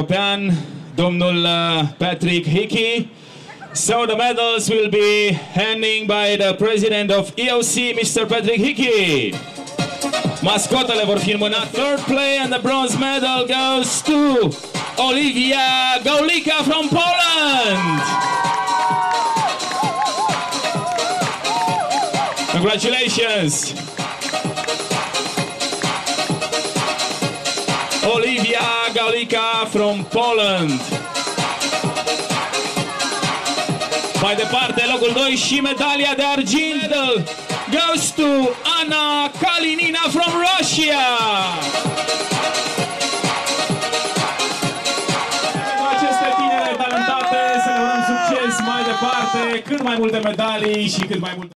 european, domnul Patrick Hickey. So the medals will be handing by the president of EOC, Mr. Patrick Hickey. Mascotele vor fi înmânate. Third play and the bronze medal goes to Oliwia Gawlica from Poland. Congratulations! Oliwia Gawlica from Poland. Mai departe, locul 2 și medalia de argint goes to Anna Kalinina from Russia. Pentru aceste tinere talentate să le urăm succes mai departe, cât mai multe medalii și cât mai multe